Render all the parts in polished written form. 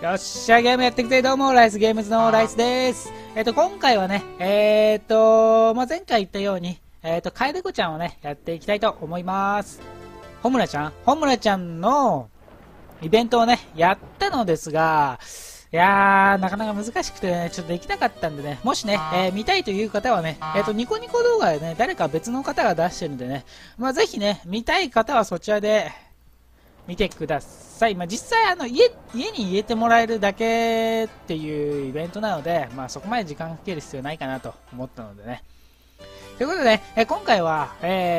よっしゃ、ゲームやっていくぜ。どうも、ライスゲームズのライスです。今回はね、前回言ったように、カエデコちゃんをね、やっていきたいと思います。ホムラちゃんのイベントをね、やったのですが、いやー、なかなか難しくてね、ちょっとできなかったんでね、もしね、見たいという方はね、ニコニコ動画でね、誰か別の方が出してるんでね、ぜひね、見たい方はそちらで、見てください。実際家に入れてもらえるだけっていうイベントなので、そこまで時間かける必要ないかなと思ったのでね。ということで、今回は、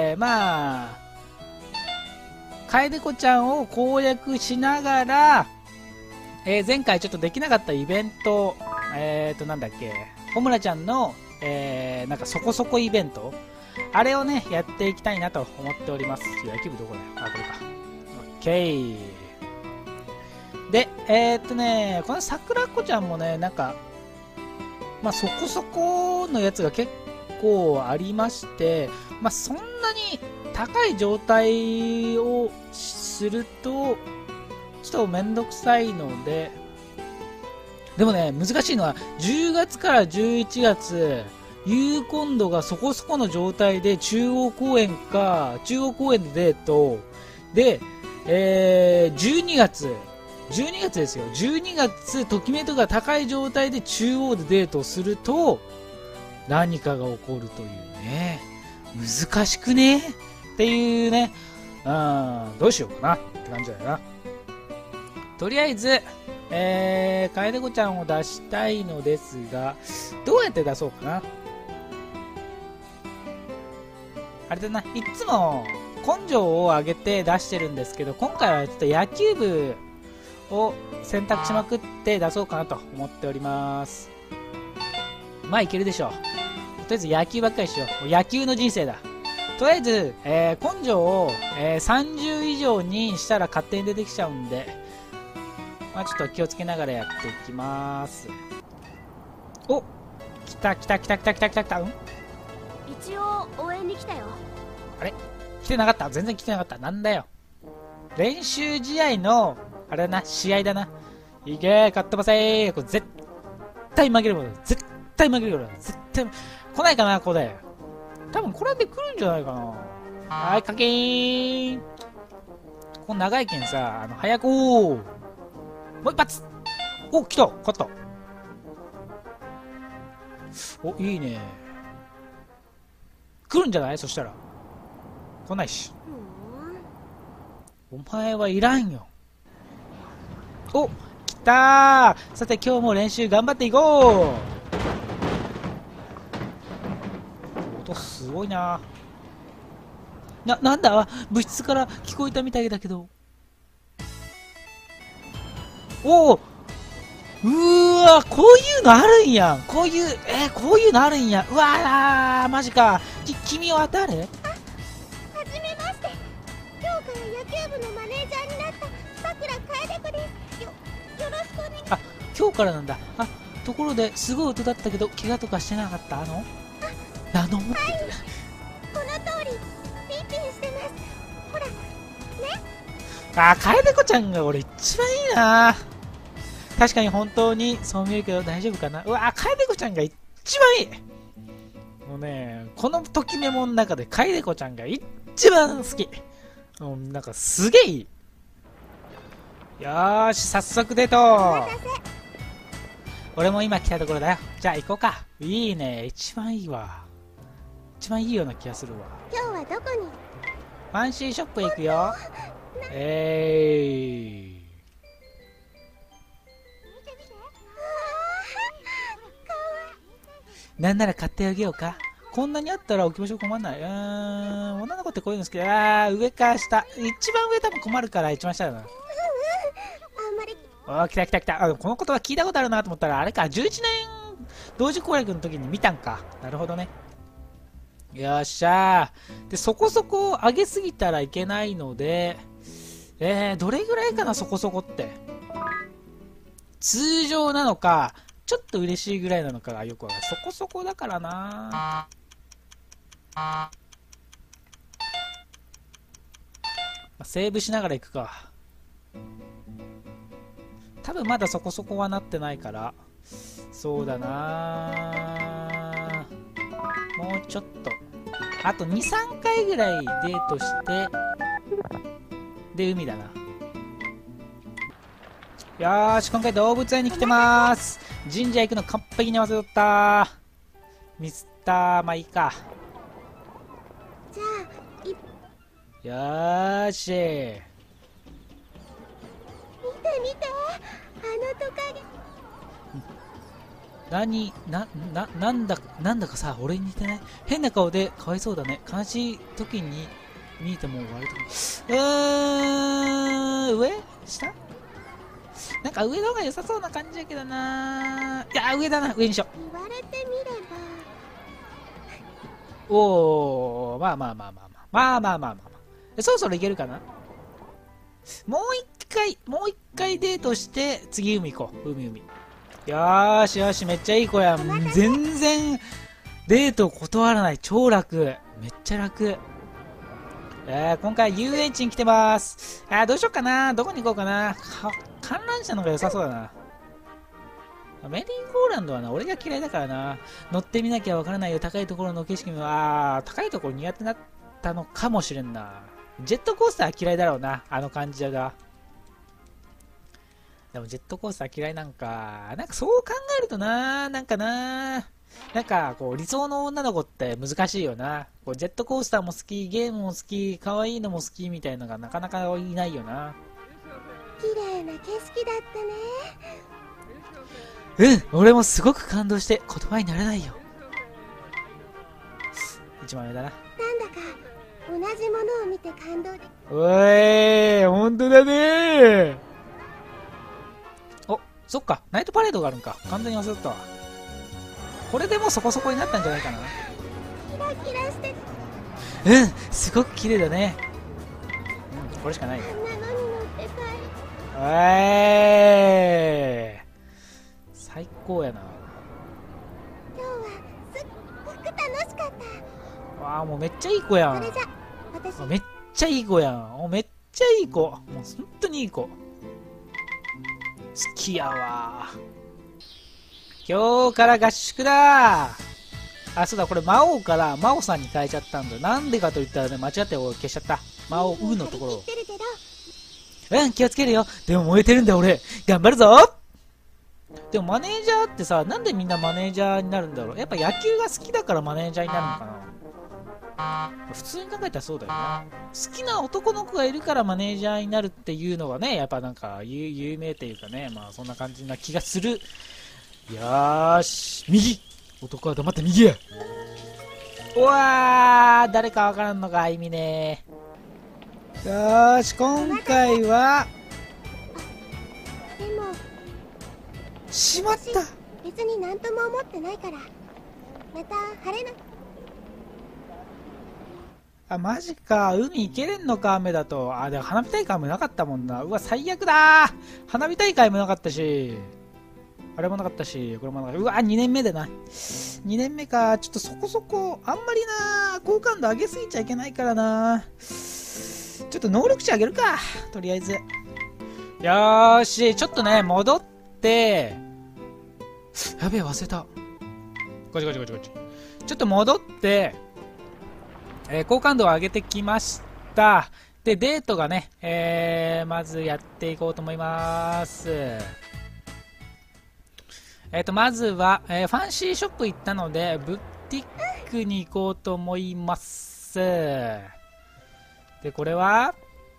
カエデコちゃんを攻略しながら、前回ちょっとできなかったイベント、なんだっけ、ホムラちゃんの、なんかそこそこイベント、あれをね、やっていきたいなと思っております。野球部どこだよ。あ、これか。OK。で、この桜子ちゃんもね、なんか、そこそこのやつが結構ありまして、そんなに高い状態をすると、ちょっとめんどくさいので、でもね、難しいのは、10月から11月、有根度がそこそこの状態で中央公園でデート、で、12月ですよ。12月、ときめとが高い状態で中央でデートをすると、何かが起こるというね。難しくねっていうね。どうしようかなって感じだよな。とりあえず、カエデコちゃんを出したいのですが、どうやって出そうかな。あれだな、いつも、根性を上げて出してるんですけど、今回はちょっと野球部を選択しまくって出そうかなと思っております。いけるでしょう。とりあえず野球ばっかりしよう。もう野球の人生だ。とりあえず、根性を、30以上にしたら勝手に出てきちゃうんで、ちょっと気をつけながらやっていきます。お、来た。うん？ 一応応援に来たよ。 あれ？来てなかった。全然来てなかった。なんだよ。練習試合の、あれだな、試合だな。いけー、勝ってませー。これ絶対負けるもん。絶対負けるから。絶対、来ないかな、これ。多分これで来るんじゃないかな。はい、かけーん。この長い剣さ、早く、もう一発。お、来た。勝った。お、いいね。来るんじゃない？そしたら。来ないし。お前はいらんよ。お、来たー。さて今日も練習頑張っていこう。音すごいな。なんだ、部室から聞こえたみたいだけど。おお、わ、こういうのあるんやん。こういうのあるんや。うわー、マジか。君は誰？ はじめまして。今日から野球部のマネージャーになったさくらかえでこです。よろしくお願い。 あ、今日からなんだ。ところですごい音だったけど、怪我とかしてなかった？はい。この通り、ピンピンしてます。ほら、ね。 カエデコちゃんが俺一番いいな。確かに本当にそう見えるけど大丈夫かな。カエデコちゃんが一番いい。もうね、このときメモの中でカエデコちゃんが一番好き。なんかすげえいい。よーし、早速デート。俺も今来たところだよ。じゃあ行こうか。いいね、一番いいわ。一番いいような気がするわ。 今日はどこに？ ファンシーショップへ行くよ。なんなら買ってあげようか。こんなにあったら置き場所困んない。女の子ってこういうの好きだ。上か下。一番上多分困るから一番下だな。 あんまり。 来た。このことは聞いたことあるなと思ったら、あれか、11年同時攻略の時に見たんか。なるほどね。よっしゃー。で、そこそこ上げすぎたらいけないので、どれぐらいかな、そこそこって。通常なのか、ちょっと嬉しいぐらいなのかがよくわかる。そこそこだからな。セーブしながら行くか。 多分まだそこそこはなってないから。そうだな、もうちょっとあと 2,3 回ぐらいデートしてで海だな。よーし、今回動物園に来てまーす。神社行くの完璧に忘れとったミスター、まあいいか。 じゃよーし、 あ見て見て、あのトカゲ。 なんだかさ、俺に似てない？変な顔でかわいそうだね。悲しい時に見ても悪い時。上？下？なんか上の方が良さそうな感じだけどな。いや、上だな。上にしよ言われてみれば。 う。おー、まあ。そろそろいけるかな。もう一回デートして次海行こう。海。よーしよし、めっちゃいい子やん。全然デート断らない。超楽。めっちゃ楽。今回遊園地に来てます。どうしようかな。どこに行こうかな。観覧車の方が良さそうだな。メリーゴーランドはな、俺が嫌いだからな。乗ってみなきゃわからないよ。高いところの景色も、高いところ苦手だったのかもしれんな。ジェットコースター嫌いだろうな。あの感じだが。でもジェットコースター嫌いなんかそう考えるとなんかこう理想の女の子って難しいよな。こうジェットコースターも好き、ゲームも好き、可愛いのも好きみたいなのがなかなかいないよな。 綺麗な景色だったね。 俺もすごく感動して言葉になれないよ。1枚目だな。 なんだか同じものを見て感動で。 おい、本当だね。そっか、ナイトパレードがあるんか。完全に忘れてたわ。これでもそこそこになったんじゃないかな。 キラキラしてすごく綺麗だね。これしかないよ。 あんなのに乗ってたい。 最高やな。 今日はすっごく楽しかった。 わあ、もうめっちゃいい子やん。 それじゃ私めっちゃいい子やん。めっちゃいい子。もう本当にいい子。好きやわ。今日から合宿だ。そうだ、これ魔王から魔王さんに変えちゃったんだ。なんでかと言ったらね、間違って消しちゃった。魔王のところを。気をつけるよ。でも燃えてるんだ俺。頑張るぞ。でもマネージャーってさ、なんでみんなマネージャーになるんだろう。やっぱ野球が好きだからマネージャーになるのかな。普通に考えたらそうだよな。好きな男の子がいるからマネージャーになるっていうのはね、やっぱなんか有名っていうかね、まあそんな感じな気がする。よーし、右。男は黙って右や。うわー、誰かわからんのか意味ね。よーし、今回はでもしまった。 別になんとも思ってないから。また晴れな。 マジか。海行けれんのか、雨だと。でも花火大会もなかったもんな。うわ、最悪だー。花火大会もなかったし、あれもなかったし、これもなかった。うわ、2年目だな。2年目か。ちょっとそこそこ、あんまりな、好感度上げすぎちゃいけないからな。ちょっと能力値上げるか。とりあえず。よーし、ちょっとね、戻って、やべえ、忘れた。こっち。ちょっと戻って、好感度を上げてきました。で、デートがね、まずやっていこうと思います。まずは、ファンシーショップ行ったので、ブティックに行こうと思います。で、これは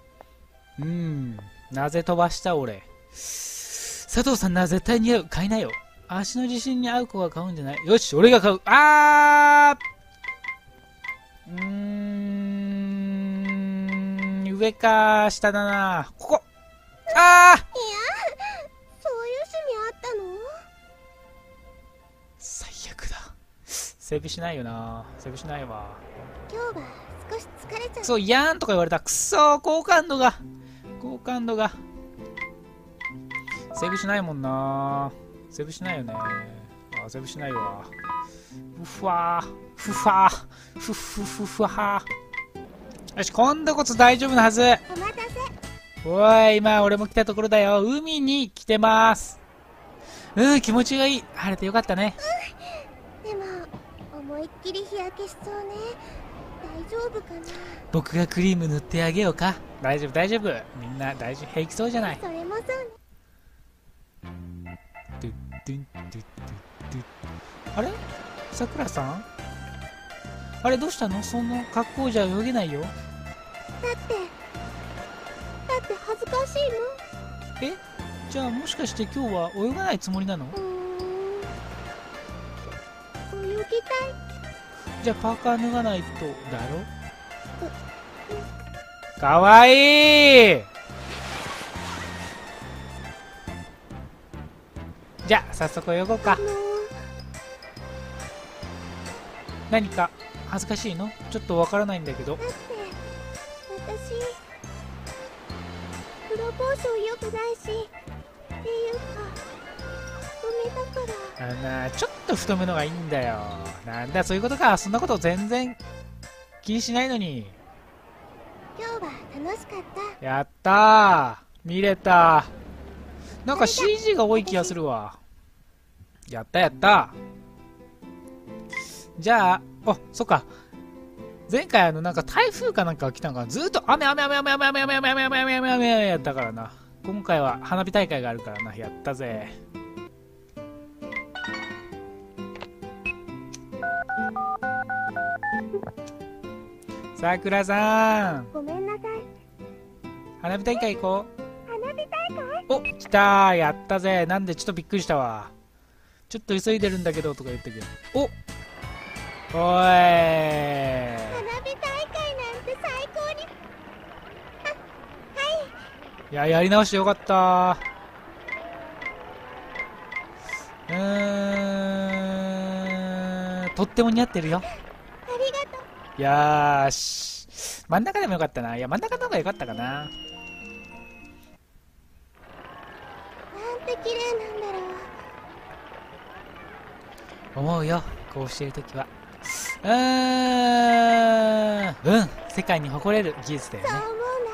なぜ飛ばした俺。佐藤さんなら絶対似合う。買いなよ。足の自信に合う子が買うんじゃない？よし、俺が買う。上か下だな。ここ。 いや、そういう趣味あったの？ 最悪だ。セーブしないよな。セーブしないわ。 今日は少し疲れちゃう。 そう、やーんとか言われた。くそー、好感度が。セーブしないもんな。セーブしないよね。セーブしないわ。ふわー。よし、今度こそ大丈夫なはず。 お待たせ。 おい、今俺も来たところだよ。海に来てます。気持ちがいい。晴れてよかったね。 でも思いっきり日焼けしそうね。大丈夫かな。 僕がクリーム塗ってあげようか。大丈夫大丈夫、みんな大丈夫、平気そうじゃない。 それもそうね。 ドゥッドゥンドゥッドゥッドゥッ。あれ、さくらさん、あれどうしたの？その格好じゃ泳げないよ。 だって恥ずかしいえ、じゃあもしかして今日は泳がないつもりなの？ の。泳ぎたい。 じゃあパーカー脱がないとだろ。かわいい。じゃあ早速泳ごうか。何か恥ずかしいの？ちょっとわからないんだけど。 だって私プロポーション良くないし、っていうか太めだから。 ちょっと太めのがいいんだよ。なんだそういうことか。そんなこと全然気にしないのに。 今日は楽しかった。 やったー、見れた。なんか CG が多い気がするわ。やったやった。じゃあ、そっか。前回なんか台風かなんかが来たのかな。ずーっと雨雨雨雨雨雨雨雨雨雨雨雨雨やったからな。今回は花火大会があるからな。やったぜ。さくらさん、 ごめんなさい。 花火大会行こう。 花火大会？ お、来たー、やったぜ。なんでちょっとびっくりしたわ。ちょっと急いでるんだけどとか言ってくる。おい、 花火大会なんて最高に。 いや、やり直してよかったー。とっても似合ってるよ。 ありがとう。 いやーし、真ん中でもよかったな。いや、真ん中の方がよかったかな。 なんて綺麗なんだろう。 思うよ、こうしてるときは。世界に誇れる技術だよね。 そう思う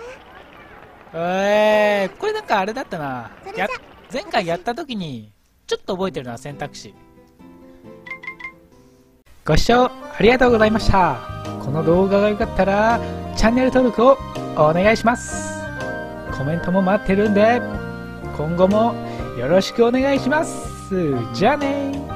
これなんかあれだったな。前回やったときにちょっと覚えてるのは選択肢。ご視聴ありがとうございました。この動画が良かったらチャンネル登録をお願いします。コメントも待ってるんで今後もよろしくお願いします。じゃあねー。